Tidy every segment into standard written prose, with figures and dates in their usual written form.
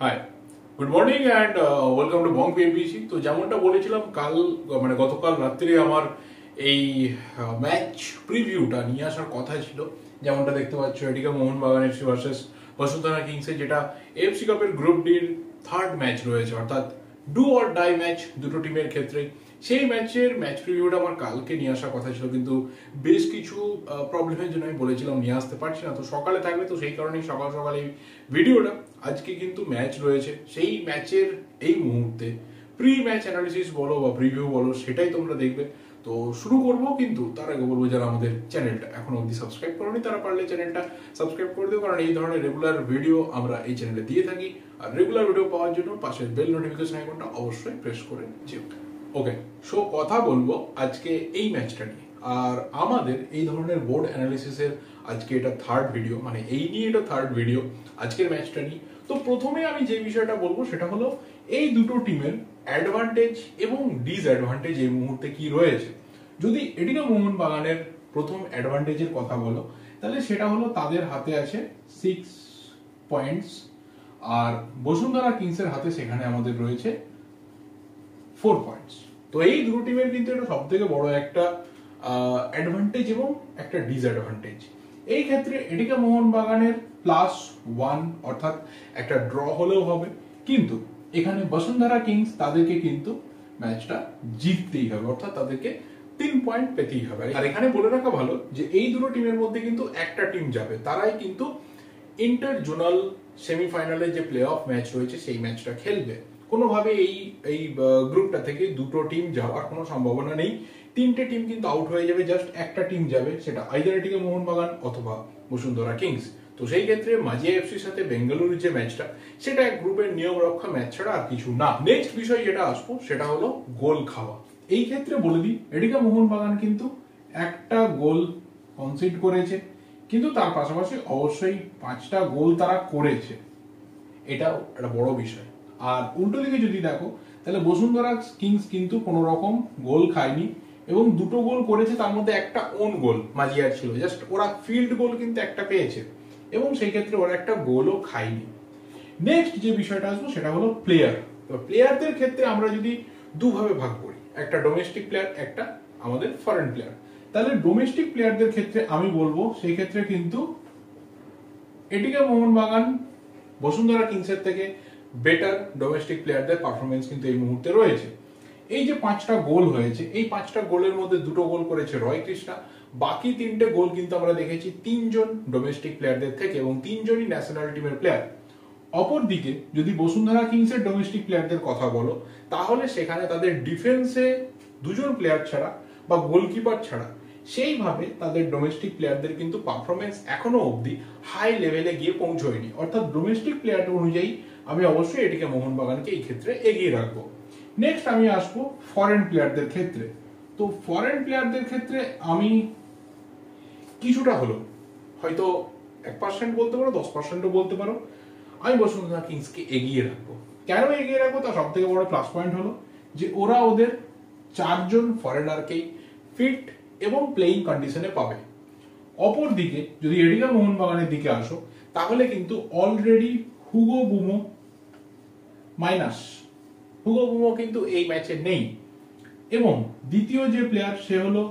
High, good morning and welcome to Bong PMPC. তো যেমনটা বলেছিলাম গতকাল রাত্রে আমার এই ম্যাচ প্রিভিউটা নিয়ে আসার কথা ছিল। যেমনটা দেখতে পাচ্ছ, এদিকে মোহনবাগান এফসি ভার্সেস বসুন্ধরা কিংসের, যেটা এফসি কাপের গ্রুপ ডির থার্ড ম্যাচ রয়েছে, অর্থাৎ ডু অর ডাই ম্যাচ দুটো টিমের ক্ষেত্রেই। সেই ম্যাচের ম্যাচ প্রিভিউটা আমার কালকে নিয়ে আসার কথা ছিল, কিন্তু বেশ কিছু প্রবলেমের জন্য আমি বলেছিলাম নিয়ে আসতে পারছি না। তো সকালে থাকবে, তো সেই কারণেই সকাল সকাল এই ভিডিওটা। আজকে কিন্তু ম্যাচ রয়েছে, সেই ম্যাচের এই মুহূর্তে প্রি ম্যাচ অ্যানালিসিস বলো বা প্রিভিউ বলো, সেটাই তোমরা দেখবে। তো শুরু করবো, কিন্তু তার আগে বলবো যারা আমাদের চ্যানেলটা এখনো অবধি সাবস্ক্রাইব করোনি তারা পারলে চ্যানেলটা সাবস্ক্রাইব করে দিও, কারণ এই ধরনের রেগুলার ভিডিও আমরা এই চ্যানেলে দিয়ে থাকি। আর রেগুলার ভিডিও পাওয়ার জন্য পাশের বেল নোটিফিকেশন আইকনটা অবশ্যই প্রেস করে যেও। ওকে, সো কথা বলবো আজকে এই ম্যাচটা নিয়ে। আর আমাদের এই ধরনের বোর্ড অ্যানালিসিসের আজকে এটা থার্ড ভিডিও, মানে এই নিয়ে এটা থার্ড ভিডিও আজকের ম্যাচটা নিয়ে। তো প্রথমে আমি যে বিষয়টা বলবো সেটা হলো এই দুটো টিমের অ্যাডভান্টেজ এবং ডিসঅ্যাডভান্টেজ এই মুহূর্তে কি রয়েছে। যদি এদিকে মোহনবাগানের প্রথম অ্যাডভান্টেজের কথা বলো, তাহলে সেটা হলো তাদের হাতে আছে 6 পয়েন্টস, আর বসুন্ধরা কিংসের হাতে সেখানে আমাদের রয়েছে 4 পয়েন্টস। তো এই দুটো টিমের কিন্তু এটা সব থেকে বড় একটা অ্যাডভান্টেজ এবং একটা ডিসঅ্যাডভান্টেজ। এই ক্ষেত্রে এদিকে মোহনবাগানের +1, অর্থাৎ একটা ড্র হলেও হবে, কিন্তু এখানে বসুন্ধরা কিংস তাদেরকে কিন্তু ম্যাচটা জিততেই হবে, অর্থাৎ তাদেরকে 3 পয়েন্ট পেতেই হবে। আর এখানে বলে রাখা ভালো যে এই দুটো টিমের মধ্যে কিন্তু একটা টিম যাবে, তারাই কিন্তু ইন্টার জোনাল সেমিফাইনালে যে প্লে অফ ম্যাচ রয়েছে সেই ম্যাচটা খেলবে। কোনোভাবে এই এই গ্রুপটা থেকে দুটো টিম যাওয়ার কোনো সম্ভাবনা নেই। তিনটে টিম কিন্তু আউট হয়ে যাবে, জাস্ট একটা টিম যাবে, সেটা আইদার এটিকে মোহনবাগান অথবা বসুন্ধরা কিংস। তো সেই ক্ষেত্রে মাজিয়া এফসির সাথে বেঙ্গালুরুর যে ম্যাচটা, সেটা এক গ্রুপের নিয়ম রক্ষা ম্যাচ ছাড়া আর কিছু না। নেক্সট বিষয় যেটা আসবো সেটা হলো গোল খাওয়া। এই ক্ষেত্রে বলে দিই, এদিকে মোহনবাগান কিন্তু একটা গোল কনসিড করেছে, কিন্তু তার পাশাপাশি অবশ্যই 5টা গোল তারা করেছে, এটাও একটা বড় বিষয়। আর উল্টো দিকে যদি দেখো, তাহলে বসুন্ধরা কিংস কিন্তু কোনো রকম গোল খায়নি এবং দুটো গোল করেছে, তার মধ্যে একটা ওন গোল মাজিয়ার ছিল, জাস্ট ওরা ফিল্ড গোল কিন্তু একটা পেয়েছে এবং সেই ক্ষেত্রে ওরা একটা গোলও খায়নি। নেক্সট যে বিষয়টা আসবো সেটা হলো প্লেয়ার। তো প্লেয়ারদের ক্ষেত্রে আমরা যদি দুভাবে ভাগ করি, একটা ডোমেস্টিক প্লেয়ার, একটা আমাদের ফরেন প্লেয়ার। তাহলে ডোমেস্টিক প্লেয়ারদের ক্ষেত্রে আমি বলবো সেই ক্ষেত্রে কিন্তু এটিকে মোহনবাগান বসুন্ধরা কিংসের থেকে বেটার ডোমেস্টিক প্লেয়ারদের পারফরমেন্স কিন্তু এই মুহূর্তে রয়েছে। এই যে 5টা গোল হয়েছে, এই 5টা গোলের মধ্যে দুটো গোল করেছে রয় কৃষ্ণা, বাকি 3টে গোল কিন্তু আমরা দেখেছি 3জন ডোমেস্টিক প্লেয়ারদের থেকে এবং 3জনই ন্যাশনাল টিমের প্লেয়ার। অপরদিকে যদি বসুন্ধরা কিংসের ডোমেস্টিক প্লেয়ারদের কথা বলো, তাহলে সেখানে তাদের ডিফেন্সে 2জন প্লেয়ার ছাড়া বা গোলকিপার ছাড়া সেইভাবে তাদের ডোমেস্টিক প্লেয়ারদের কিন্তু পারফরমেন্স এখনো অবধি হাই লেভেলে গিয়ে পৌঁছয়নি। অর্থাৎ ডোমেস্টিক প্লেয়ার অনুযায়ী আমি অবশ্যই এটিকে মোহনবাগানকে এই ক্ষেত্রে এগিয়ে রাখবো। নেক্সট আমি আসবো ফরেন প্লেয়ারদের ক্ষেত্রে। তো ফরেন প্লেয়ারদের ক্ষেত্রে আমি কিছুটা হলো, হয়তো 1% বলতে পারো, 10%ও বলতে পারো, আমি বসুন্ধরা কিংসকে এগিয়ে রাখবো। কেন এগিয়ে রাখবো তার সব থেকে বড় প্লাস পয়েন্ট হলো যে ওরা ওদের 4জন ফরেনারকেই ফিট এবং প্লেইং কন্ডিশনে পাবে। অপরদিকে যদি এদিকে মোহনবাগানের দিকে আসো, তাহলে কিন্তু অলরেডি হুগো বুমো কিন্তু এই ম্যাচে নেই, এবং দ্বিতীয় যে প্লেয়ার সে হলো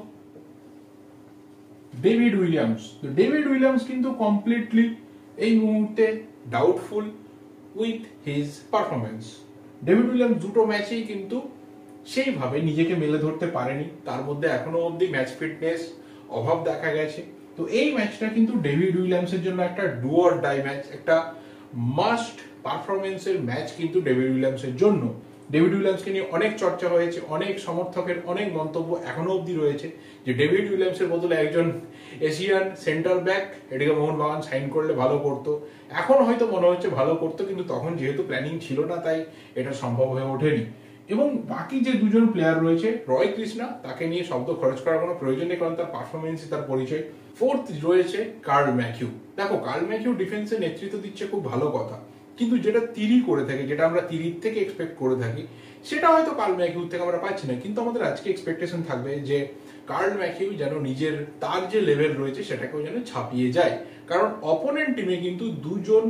ডেভিড উইলিয়ামস। তো ডেভিড উইলিয়ামস কিন্তু কমপ্লিটলি এই মুহূর্তে doubtful with his performance. David Williams দুটো ম্যাচেই কিন্তু সেইভাবে নিজেকে মেলে ধরতে পারেনি, তার মধ্যে এখনো অবধি ম্যাচ ফিটনেস অভাব দেখা গেছে। তো এই ম্যাচটা কিন্তু ডেভিড উইলিয়ামসের জন্য একটা ডু অর ডাই ম্যাচ, একটা মাস্ট পারফরমেন্সের ম্যাচ কিন্তু ডেভিড উইলিয়ামসের জন্য। ডেভিড উইলিয়ামসকে নিয়ে অনেক চর্চা হয়েছে, অনেক সমর্থকের অনেক মন্তব্য এখনো অবধি রয়েছে যে ডেভিড উইলিয়ামসের বদলে একজন এশিয়ান সেন্টার ব্যাক এদিকে মোহনবাগান সাইন করলে ভালো করতো। এখন হয়তো মনে হচ্ছে ভালো করতো, কিন্তু তখন যেহেতু প্ল্যানিং ছিল না তাই এটা সম্ভব হয়ে ওঠেনি। এবং বাকি যে 2জন প্লেয়ার রয়েছে, রয় কৃষ্ণা, তাকে নিয়ে শব্দ খরচ করার কোনো প্রয়োজন নেই, কারণ তার পারফরমেন্সই তার পরিচয়। ফোর্থ রয়েছে কার্ল ম্যাথিউ। দেখো, কার্ল ম্যাথিউ ডিফেন্সে নেতৃত্ব দিচ্ছে, খুব ভালো কথা, কিন্তু যেটা তিরি করে থাকে, যেটা আমরা তিরির থেকে এক্সপেক্ট করে থাকি, সেটা হয়তো কার্ল ম্যাথিউ থেকে আমরা পাচ্ছি না। কিন্তু আমাদের আজকে এক্সপেকটেশন থাকবে যে কার্ল ম্যাথিউ যেন নিজের তার যে লেভেল রয়েছে সেটাকেও যেন ছাপিয়ে যায়, কারণ অপোনেন্ট টিমে কিন্তু 2জন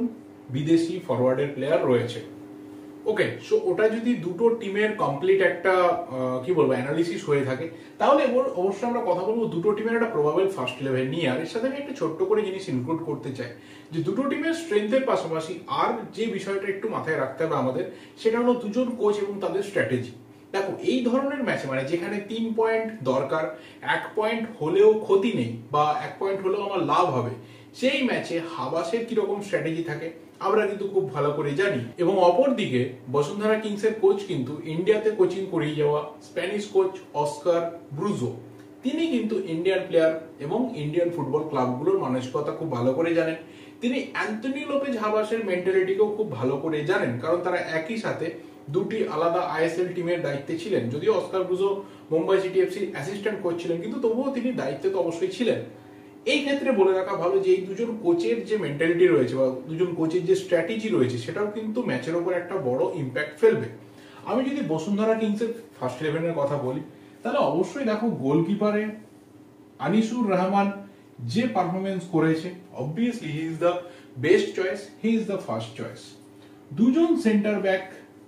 বিদেশি ফরওয়ার্ডের প্লেয়ার রয়েছে। ওকে, সো ওটা যদি দুটো টিমের কমপ্লিট একটা কি বলবো অ্যানালিসিস হয়ে থাকে, তাহলে অবশ্যই আমরা কথা বলবো দুটো টিমের একটা প্রবাবল ফার্স্ট 11 নিয়ে। আর এর সাথে আমি একটা ছোট্ট করে জিনিস ইনক্লুড করতে চাই, যে দুটো টিমের স্ট্রেংথের পাশাপাশি আর যে বিষয়টা একটু মাথায় রাখতে হবে আমাদের, সেটা হলো দুজন কোচ এবং তাদের স্ট্র্যাটেজি। দেখো, এই ধরনের ম্যাচে মানে যেখানে 3 পয়েন্ট দরকার, 1 পয়েন্ট হলেও ক্ষতি নেই বা 1 পয়েন্ট হলেও আমার লাভ হবে, সেই ম্যাচে হাবাসের কিরকম স্ট্র্যাটেজি থাকে আমরা কিন্তু খুব ভালো করে জানি। এবং অপরদিকে বসুন্ধরা কিংসের কোচ কিন্তু ইন্ডিয়াতে কোচিং করিয়ে যাওয়া স্প্যানিশ কোচ অস্কার ব্রুজো, তিনি কিন্তু ইন্ডিয়ান প্লেয়ার এবং ইন্ডিয়ান ফুটবল ক্লাবগুলোর মানসিকতা খুব ভালো করে জানেন। তিনি অ্যান্টনি লোপেজ হাবাসের মেন্টালিটিকেও খুব ভালো করে জানেন, কারণ তারা একই সাথে দুটি আলাদা আইএসএল টিমের দায়িত্বে ছিলেন। যদিও অস্কার ব্রুজো মুম্বাই সিটি এফসির অ্যাসিস্ট্যান্ট কোচ ছিলেন, কিন্তু তবুও তিনি দায়িত্বে তো অবশ্যই ছিলেন। এই ক্ষেত্রে বলে রাখা ভালো যে এই দুজন কোচের যে মেন্টালিটি রয়েছে বা দুজন কোচের যে স্ট্র্যাটেজি রয়েছে, সেটাও কিন্তু ম্যাচের উপর একটা বড় ইম্প্যাক্ট ফেলবে। আমি যদি বসুন্ধরা কিংসের ফার্স্ট 11-এর কথা বলি, তাহলে অবশ্যই দেখো গোলকিপারে আনিসুর রহমান যে পারফরমেন্স করেছে, obviously he is the best choice, he is the first choice. দুজন সেন্টার ব্যাক,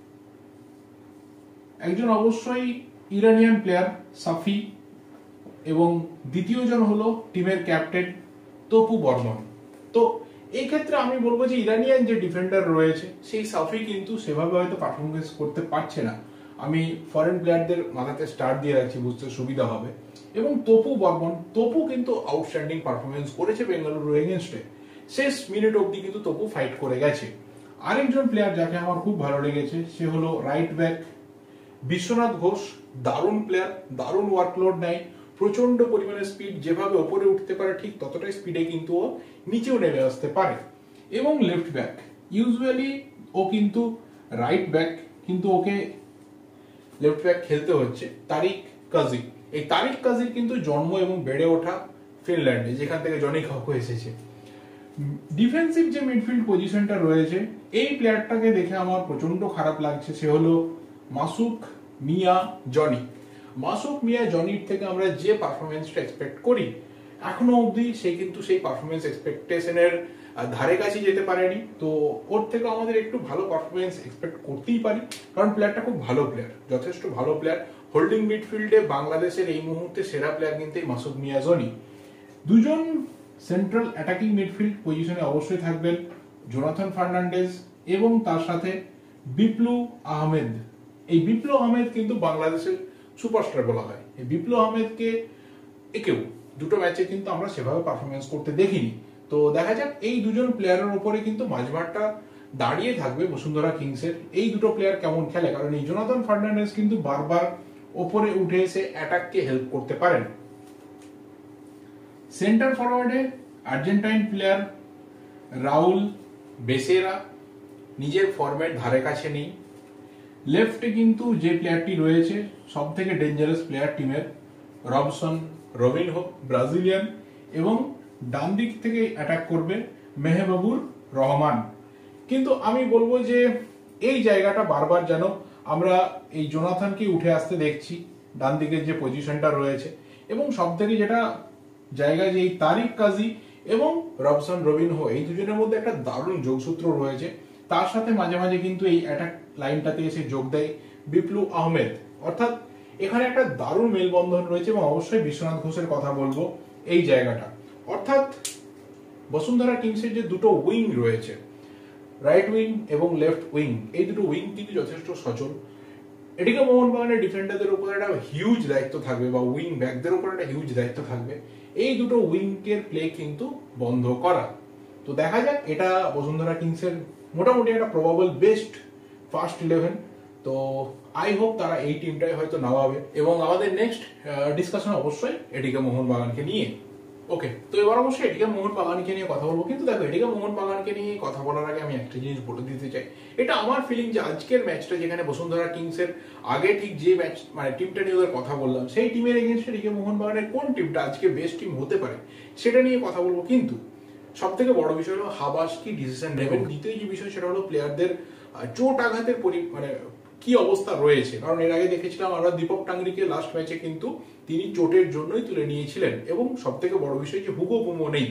একজন অবশ্যই ইরানিয়ান প্লেয়ার সাফি এবং দ্বিতীয় জন হলো টিমের ক্যাপ্টেন তপু বর্মন। তো এই ক্ষেত্রে আমি বলবো যে ইরানিয়ান যে ডিফেন্ডার রয়েছে সেই সাফি কিন্তু সেভাবে হয়তো পারফরমেন্স করতে পারছে না। আমি ফরেন প্লেয়ারদের মাথাতে স্টার্ট দিয়ে রাখছি, বুঝতে সুবিধা হবে। এবং তপু বর্মন, তপু কিন্তু আউটস্ট্যান্ডিং পারফরমেন্স করেছে বেঙ্গালুরু এগেনস্টে। শেষ মিনিট অবধি কিন্তু তপু ফাইট করে গেছে। আরেকজন প্লেয়ার যাকে আমার খুব ভালো লেগেছে সে হলো রাইট ব্যাক বিশ্বনাথ ঘোষ। দারুণ প্লেয়ার, দারুণ ওয়ার্কলোড নেয়, প্রচন্ড পরিমাণে স্পিড, যেভাবে ওপরে উঠতে পারে ঠিক ততটাই স্পিডে কিন্তু ও নিচেও নেমে আসতে পারে। এবং লেফট ব্যাক, ইউজুয়ালি ও কিন্তু রাইট ব্যাক, কিন্তু ওকে লেফট ব্যাক খেলতে হচ্ছে তারিক কাজি। এই তারিক কাজির কিন্তু জন্ম এবং বেড়ে ওঠা ফিনল্যান্ডে, যেখান থেকে জনি কাউকো এসেছে। ডিফেন্সিভ যে মিডফিল্ড পজিশনটা রয়েছে, এই প্লেয়ারটাকে দেখে আমার প্রচন্ড খারাপ লাগছে। সে হলো মাসুক মিয়া জনি। মাসুক মিয়া জনির থেকে আমরা যে পারফরমেন্সটা এক্সপেক্ট করি, এখনো অবধি সে কিন্তু সেই পারফরমেন্স এক্সপেকটেশনের ধারে কাছে যেতে পারেনি। তো ওর থেকে আমাদের একটু ভালো পারফরমেন্স এক্সপেক্ট করতেই পারি, কারণ প্লেয়ারটা খুব ভালো প্লেয়ার, যথেষ্ট ভালো প্লেয়ার। হোল্ডিং মিডফিল্ডে বাংলাদেশের এই মুহূর্তে সেরা প্লেয়ার কিন্তু এই মাসুক মিয়া জনি। দুজন সেন্ট্রাল অ্যাটাকিং মিডফিল্ড পজিশনে অবশ্যই থাকবেন জোনাথন ফার্নান্ডেজ এবং তার সাথে বিপ্লু আহমেদ। এই বিপ্লু আহমেদ কিন্তু বাংলাদেশের সুপারস্টার বলা হয়। এই বিপ্লু আহমেদকে একেও দুটো ম্যাচে কিন্তু আমরা সেভাবে পারফরমেন্স করতে দেখিনি। তো দেখা যাক এই দুজন প্লেয়ারের উপরে কিন্তু মাঝমাঠটা দাঁড়িয়ে থাকবে বসুন্ধরা কিংসের, এই দুটো প্লেয়ার কেমন খেলে। কারণ এই জোনাথন ফার্নান্ডেজ কিন্তু বারবার ওপরে উঠে এসে অ্যাটাককে হেল্প করতে পারেন। সেন্টার ফরওয়ার্ডে আর্জেন্টাইন প্লেয়ার রাউল বেসেরা, নিজের ফর্মের ধারে কাছে নেই। লেফটে কিন্তু যে প্লেয়ারটি রয়েছে সব থেকে ডেঞ্জারাস প্লেয়ার টিমের, রবসন রবিনহো, ব্রাজিলিয়ান। এবং ডান দিক থেকে অ্যাটাক করবে মেহবাবুর রহমান। কিন্তু আমি বলবো যে এই জায়গাটা বারবার যেন আমরা এই জোনাথনকে উঠে আসতে দেখছি ডান দিকের যে পজিশনটা রয়েছে। এবং সব থেকে যেটা জায়গা, যে এই তারিক কাজী এবং রবসন রবিনহো, এই দুজনের মধ্যে একটা দারুণ যোগসূত্র রয়েছে। তার সাথে মাঝে মাঝে কিন্তু এই অ্যাটাক লাইনটাতে এসে যোগ দেয় বিপ্লু আহমেদ। অর্থাৎ এখানে একটা দারুণ মেলবন্ধন রয়েছে। এবং অবশ্যই বিশ্বনাথ ঘোষের কথা বলবো এই জায়গাটা। অর্থাৎ বসুন্ধরা কিংসের যে দুটো উইং রয়েছে, রাইট উইং এবং লেফট উইং, এই দুটো উইং কিন্তু যথেষ্ট সচল। এদিকে মোহনবাগানের ডিফেন্ডারদের উপর একটা হিউজ দায়িত্ব থাকবে বা উইং ব্যাকদের উপর একটা হিউজ দায়িত্ব থাকবে এই দুটো উইংকের প্লে কিন্তু বন্ধ করা। তো দেখা যাক, এটা বসুন্ধরা কিংসের মোটামুটি একটা প্রবাবল বেস্ট ফার্স্ট 11। তো আই হোপ তারা এই টিমটাই হয়তো নামাবে। এবং আমাদের নেক্সট ডিসকাশন অবশ্যই এটিকে মোহনবাগানকে নিয়ে। ওকে, তো এবার অবশ্যই এটিকে মোহনবাগানকে নিয়ে কথা বলবো। কিন্তু দেখো, এটিকে মোহনবাগানকে নিয়ে কথা বলার আগে আমি একটা জিনিস বলে দিতে চাই। এটা আমার ফিলিং যে আজকের ম্যাচটা, যেখানে বসুন্ধরা কিংসের আগে ঠিক যে ম্যাচ মানে টিমটা নিয়ে ওদের কথা বললাম, সেই টিমের এগেনস্টে এটিকে মোহনবাগানের কোন টিমটা আজকে বেস্ট টিম হতে পারে সেটা নিয়ে কথা বলবো। কিন্তু সব থেকে বড় বিষয় হলো হাবাস কি ডিসিশন নেবেন। দ্বিতীয় যে বিষয় সেটা হলো প্লেয়ারদের চোট আঘাতের মানে কি অবস্থা রয়েছে। কারণ এর আগে দেখেছিলাম আমরা দীপক টাংরিকে লাস্ট ম্যাচে কিন্তু তিনি চোটের জন্যই তুলে নিয়েছিলেন। এবং সব থেকে বড় বিষয় যে হুগো বুমো নেই,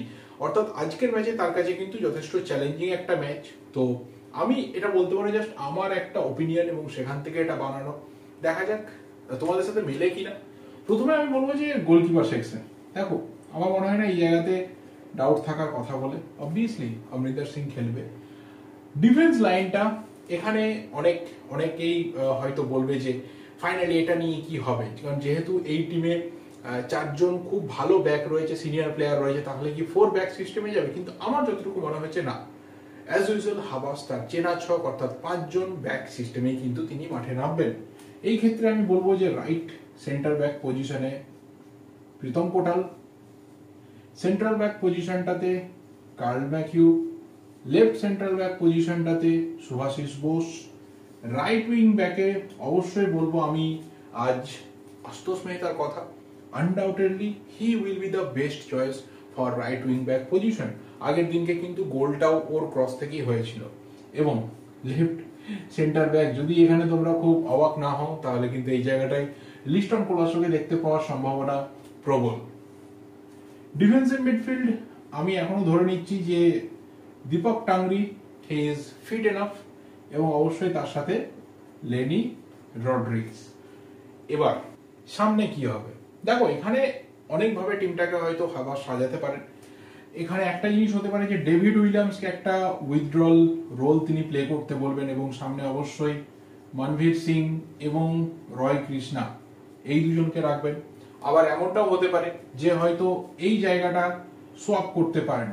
অর্থাৎ আজকের ম্যাচে তার কাছে কিন্তু যথেষ্ট চ্যালেঞ্জিং একটা ম্যাচ। তো আমি এটা বলতে পারি জাস্ট আমার একটা ওপিনিয়ন এবং সেখান থেকে এটা বানানো, দেখা যাক তোমাদের সাথে মেলে কিনা। প্রথমে আমি বলবো যে গোলকিপার সেকশন, দেখো আমার মনে হয় না এই জায়গাতে ডাউট থাকার কথা বলে। অবভিয়াসলি অমরিন্দর সিং খেলবে। ডিফেন্স লাইনটা এখানে অনেকেই হয়তো বলবে যে ফাইনালি এটা নিয়ে কি হবে, কারণ যেহেতু এই টিমে 4 জন খুব ভালো ব্যাক রয়েছে, সিনিয়র প্লেয়ার রয়েছে, তাহলে কি 4 ব্যাক সিস্টেমে যাবে? কিন্তু আমার যতটুকু মনে হচ্ছে না, অ্যাজ ইউজুয়াল হাবাস তার চেনা ছক অর্থাৎ 5 জন ব্যাক সিস্টেমেই কিন্তু তিনি মাঠে নামবেন। এই ক্ষেত্রে আমি বলবো যে রাইট সেন্টার ব্যাক পজিশনে প্রীতম কোটাল, সেন্ট্রাল ব্যাক পজিশনটাতে Carl Mathew, left central back পজিশনটাতে শুভাশিস বোস, রাইট উইং ব্যাকে অবশ্যই বলবো আমি আজ আশুতোষ মেহতার কথা। Undoubtedly he will be the best choice for right wing back position. আগের দিনকে কিন্তু গোলটাও ওর ক্রস থেকেই হয়েছিল। এবং লেফট সেন্টার ব্যাক, যদি এখানে তোমরা খুব অবাক না হও তাহলে কিন্তু এই জায়গাটায় লিস্টন কোলাসোকে দেখতে পাওয়ার সম্ভাবনা প্রবল। ডিফেন্সিভ মিডফিল্ড আমি এখনো ধরে নিচ্ছি যে Deepak Tangri he is fit enough, এবং অবশ্যই তার সাথে লেনি রড্রিগেজ। এবার সামনে কি হবে দেখো, এখানে অনেকভাবে টিমটাকে হয়তো হাবাস সাজাতে পারেন। এখানে একটা জিনিস হতে পারে যে ডেভিড উইলিয়ামসকে একটা উইথড্রল রোল তিনি প্লে করতে বলবেন, এবং সামনে অবশ্যই মনভীর সিং এবং রয় কৃষ্ণা এই দুজনকে রাখবেন। আবার এমনটাও হতে পারে যে হয়তো এই জায়গাটা সোয়াপ করতে পারেন,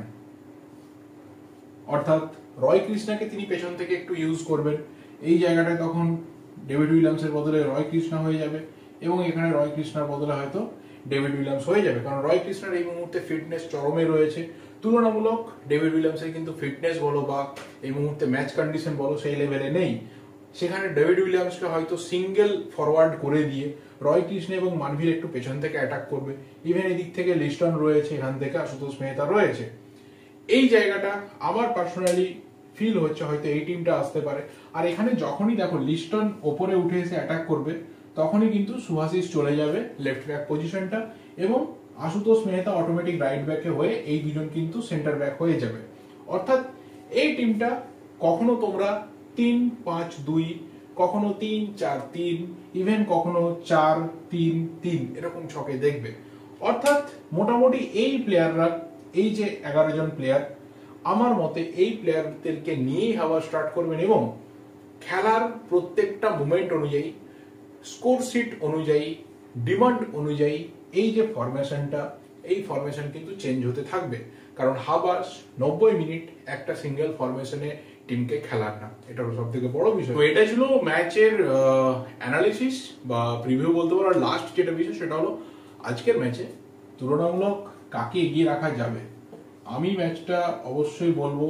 অর্থাৎ রয় কৃষ্ণাকে তিনি পেছন থেকে একটু ইউজ করবেন, এই জায়গাটায় তখন ডেভিড উইলিয়ামসের বদলে রয় কৃষ্ণা হয়ে যাবে, এবং এখানে রয় কৃষ্ণার বদলে হয়তো ডেভিড উইলিয়ামস হয়ে যাবে, কারণ রয় কৃষ্ণার এই মুহূর্তে ফিটনেস চরমে রয়েছে। তুলনামূলক ডেভিড উইলিয়ামসের কিন্তু ফিটনেস বলো বা এই মুহূর্তে ম্যাচ কন্ডিশন বলো সেই লেভেলে নেই। সেখানে ডেভিড উইলিয়ামসকে হয়তো সিঙ্গেল ফরওয়ার্ড করে দিয়ে রয় কৃষ্ণ এবং মানভীর একটু পেছন থেকে অ্যাটাক করবে। ইভেন এদিক থেকে লিস্টন রয়েছে, এখান থেকে আশুতোষ মেহতা রয়েছে। এই জায়গাটা আমার পার্সোনালি ফিল হচ্ছে হয়তো এই টিমটা আসতে পারে। আর এখানে যখনই দেখো লিস্টন ওপরে উঠে এসে অ্যাটাক করবে, তখনই কিন্তু শুভাশিস চলে যাবে লেফট ব্যাক পজিশনটা, এবং আশুতোষ মেহতা অটোমেটিক রাইট ব্যাকে হয়ে এই দুজন কিন্তু সেন্টার ব্যাক হয়ে যাবে। অর্থাৎ এই টিমটা কখনো তোমরা 3-5-2, কখনো 3-4-3, ইভেন কখনো 4-3-3 এরকম ছকে দেখবে। অর্থাৎ মোটামুটি এই প্লেয়াররা, এই যে 11 জন প্লেয়ার, আমার মতে এই প্লেয়ারদেরকে নিয়েই হাওয়া স্টার্ট করবেন, এবং খেলার প্রত্যেকটা মুভমেন্ট অনুযায়ী, স্কোর শিট অনুযায়ী, ডিমান্ড অনুযায়ী এই যে ফরমেশনটা, এই ফরমেশন কিন্তু চেঞ্জ হতে থাকবে, কারণ হাবাস 90 মিনিট একটা সিঙ্গেল ফরমেশনে টিমকে খেলার না, এটা সব থেকে বড় বিষয়। তো এটা ছিল ম্যাচের অ্যানালিসিস বা প্রিভিউ বলতে পারো। লাস্ট যেটা বিষয় সেটা হলো আজকের ম্যাচে তুলনামূলক কাকে এগিয়ে রাখা যাবে। আমি ম্যাচটা অবশ্যই বলবো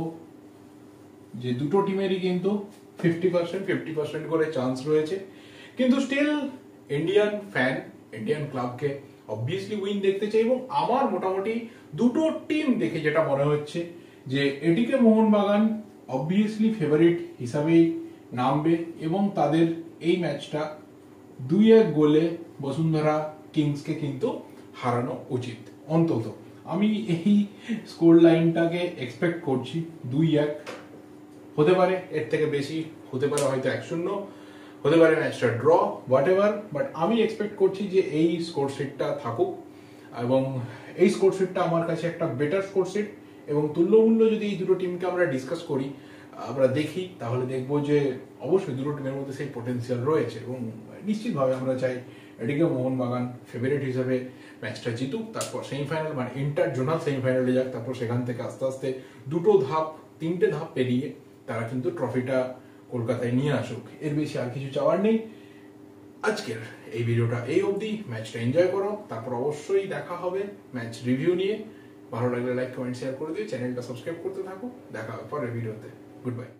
যে দুটো টিমেরই কিন্তু 50% করে চান্স রয়েছে, কিন্তু স্টিল ইন্ডিয়ান ফ্যান, ইন্ডিয়ান ক্লাবকে অবভিয়াসলি উইন দেখতে চাই। এবং আমার মোটামুটি দুটো টিম দেখে যেটা মনে হচ্ছে যে এটিকে মোহনবাগান অবভিয়াসলি ফেভারিট হিসাবেই নামবে, এবং তাদের এই ম্যাচটা 2-1 গোলে বসুন্ধরা কিংসকে কিন্তু হারানো উচিত। অন্তত আমি এই স্কোর লাইনটাকে এক্সপেক্ট করছি 2-1, হতে পারে এর থেকে বেশি, হতে পারে হয়তো 1-0, হতে পারে ম্যাচটা ড্র, হোয়াট এভার, বাট আমি এক্সপেক্ট করছি যে এই স্কোর শিটটা থাকুক। এবং এই স্কোর শিটটা আমার কাছে একটা বেটার স্কোর শিট, এবং তুল্যমূল্য যদি এই দুটো টিমকে আমরা ডিসকাস করি, আমরা দেখি, তাহলে দেখবো যে অবশ্যই দুটো টিমের মধ্যে সেই পোটেন্সিয়াল রয়েছে, এবং নিশ্চিতভাবে আমরা চাই এটিকে মোহনবাগান ফেভারিট হিসেবে ম্যাচটা জিতুক, তারপর সেমিফাইনাল মানে ইন্টার জোনাল সেমিফাইনালে যাক, তারপর সেখান থেকে আস্তে আস্তে 3টে ধাপ পেরিয়ে তারা কিন্তু ট্রফিটা কলকাতায় নিয়ে আসুক। এর বেশি আর কিছু চাওয়ার নেই। আজকের এই ভিডিওটা এই অবধি, ম্যাচটা এনজয় করো, তারপর অবশ্যই দেখা হবে ম্যাচ রিভিউ নিয়ে। ভালো লাগলে লাইক, কমেন্ট, শেয়ার করে দিও, চ্যানেলটা সাবস্ক্রাইব করতে থাকো। দেখা হবে পরের ভিডিওতে। Good by.